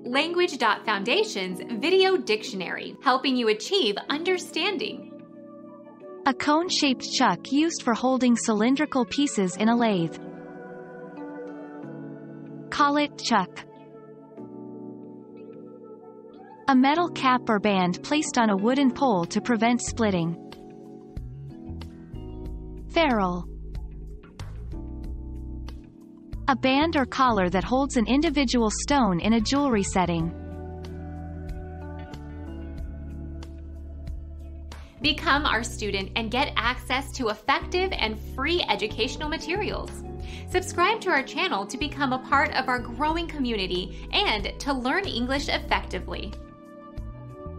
Language.Foundation's Video Dictionary, helping you achieve understanding. A cone-shaped chuck used for holding cylindrical pieces in a lathe. Collet chuck. A metal cap or band placed on a wooden pole to prevent splitting. Ferrule. A band or collar that holds an individual stone in a jewelry setting. Become our student and get access to effective and free educational materials. Subscribe to our channel to become a part of our growing community and to learn English effectively.